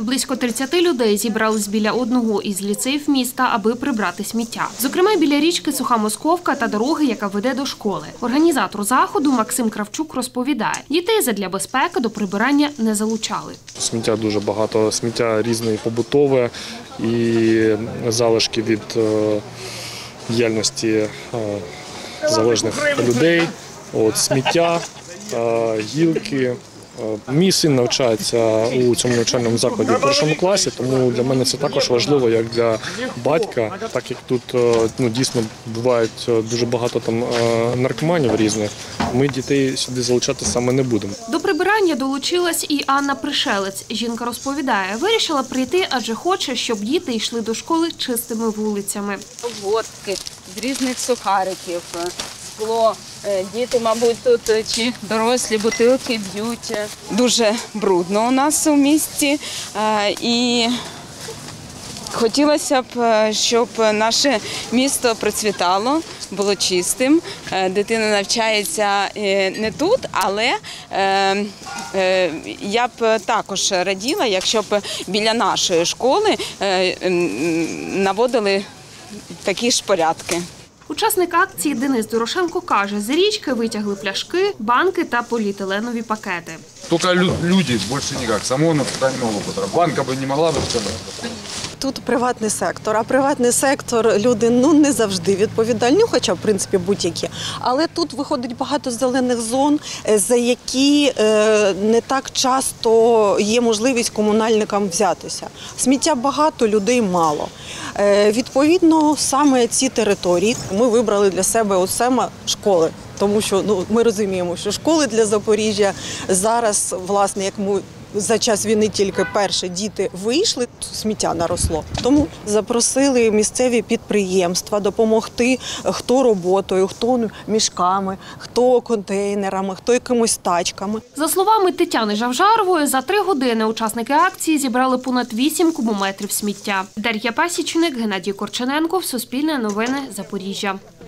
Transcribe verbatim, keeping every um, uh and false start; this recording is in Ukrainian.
Близько тридцяти людей зібрались біля одного із ліцеїв міста, аби прибрати сміття. Зокрема, біля річки Суха Московка та дороги, яка веде до школи. Організатор заходу Максим Кравчук розповідає, дітей задля безпеки до прибирання не залучали. Сміття дуже багато, сміття різне, побутове і залишки від діяльності залежних людей, от, сміття, гілки. Мій син навчається у цьому навчальному закладі в першому класі, тому для мене це також важливо, як для батька, так як тут ну, дійсно бувають дуже багато там наркоманів різних, ми дітей сюди залучати саме не будемо. До прибирання долучилась і Анна Пришелець. Жінка розповідає, вирішила прийти, адже хоче, щоб діти йшли до школи чистими вулицями. Водки з різних сухариків, скло. Діти, мабуть, тут чи дорослі бутилки б'ють. Дуже брудно у нас у місті і хотілося б, щоб наше місто процвітало, було чистим. Дитина навчається не тут, але я б також раділа, якщо б біля нашої школи наводили такі ж порядки. Учасник акції Денис Дорошенко каже, з річки витягли пляшки, банки та поліетиленові пакети. Тільки люди, більше ніяк. Самогону туди не можна. Банка б не могла б. Тут приватний сектор, а приватний сектор люди ну, не завжди відповідальні, хоча в принципі будь-які. Але тут виходить багато зелених зон, за які е, не так часто є можливість комунальникам взятися. Сміття багато, людей мало. Е, відповідно, саме ці території ми вибрали для себе от саме школи. Тому що ну, ми розуміємо, що школи для Запоріжжя зараз, власне, як ми за час війни тільки перші діти вийшли, сміття наросло. Тому запросили місцеві підприємства допомогти, хто роботою, хто мішками, хто контейнерами, хто якимось тачками. За словами Тетяни Жавжарової, за три години учасники акції зібрали понад вісім кубометрів сміття. Дар'я Пасічник, Геннадій Корчененко, Суспільне новини, Запоріжжя.